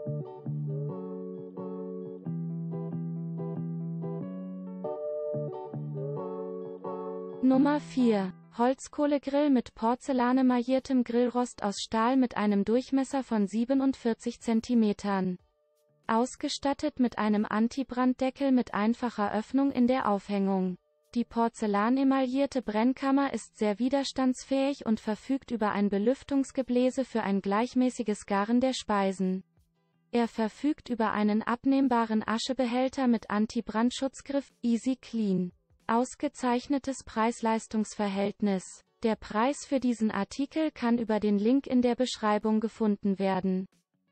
Nummer 4. Holzkohlegrill mit porzellanemailliertem Grillrost aus Stahl mit einem Durchmesser von 47 cm. Ausgestattet mit einem Antibranddeckel mit einfacher Öffnung in der Aufhängung. Die porzellanemaillierte Brennkammer ist sehr widerstandsfähig und verfügt über ein Belüftungsgebläse für ein gleichmäßiges Garen der Speisen. Er verfügt über einen abnehmbaren Aschebehälter mit Anti-Brandschutzgriff, Easy Clean. Ausgezeichnetes Preis-Leistungs-Verhältnis. Der Preis für diesen Artikel kann über den Link in der Beschreibung gefunden werden.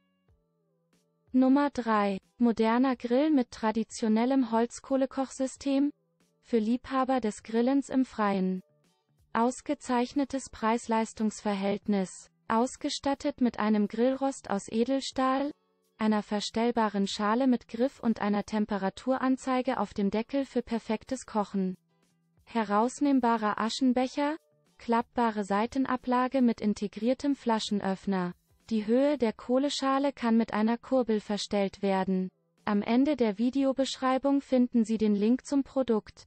Nummer 3. Moderner Grill mit traditionellem Holzkohlekochsystem. Für Liebhaber des Grillens im Freien. Ausgezeichnetes Preis-Leistungs-Verhältnis. Ausgestattet mit einem Grillrost aus Edelstahl, einer verstellbaren Schale mit Griff und einer Temperaturanzeige auf dem Deckel für perfektes Kochen. Herausnehmbarer Aschenbecher, klappbare Seitenablage mit integriertem Flaschenöffner. Die Höhe der Kohleschale kann mit einer Kurbel verstellt werden. Am Ende der Videobeschreibung finden Sie den Link zum Produkt.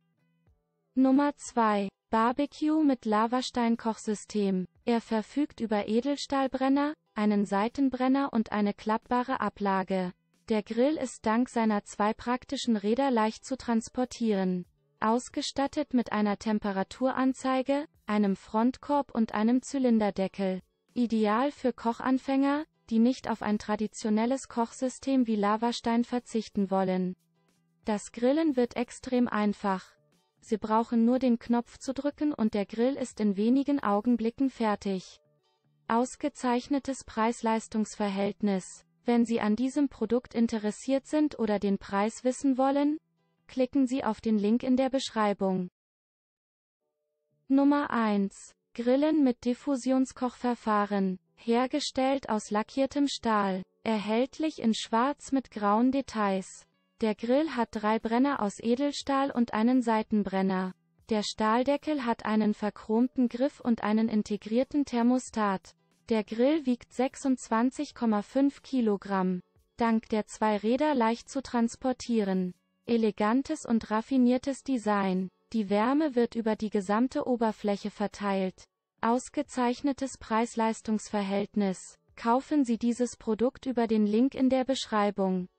Nummer 2. Barbecue mit Lavastein-Kochsystem. Er verfügt über Edelstahlbrenner, einen Seitenbrenner und eine klappbare Ablage. Der Grill ist dank seiner zwei praktischen Räder leicht zu transportieren. Ausgestattet mit einer Temperaturanzeige, einem Frontkorb und einem Zylinderdeckel. Ideal für Kochanfänger, die nicht auf ein traditionelles Kochsystem wie Lavastein verzichten wollen. Das Grillen wird extrem einfach. Sie brauchen nur den Knopf zu drücken und der Grill ist in wenigen Augenblicken fertig. Ausgezeichnetes Preis-Leistungs-Verhältnis. Wenn Sie an diesem Produkt interessiert sind oder den Preis wissen wollen, klicken Sie auf den Link in der Beschreibung. Nummer 1. Grillen mit Diffusionskochverfahren. Hergestellt aus lackiertem Stahl. Erhältlich in Schwarz mit grauen Details. Der Grill hat 3 Brenner aus Edelstahl und einen Seitenbrenner. Der Stahldeckel hat einen verchromten Griff und einen integrierten Thermostat. Der Grill wiegt 26,5 Kilogramm. Dank der 2 Räder leicht zu transportieren. Elegantes und raffiniertes Design. Die Wärme wird über die gesamte Oberfläche verteilt. Ausgezeichnetes Preis-Leistungs-Verhältnis. Kaufen Sie dieses Produkt über den Link in der Beschreibung.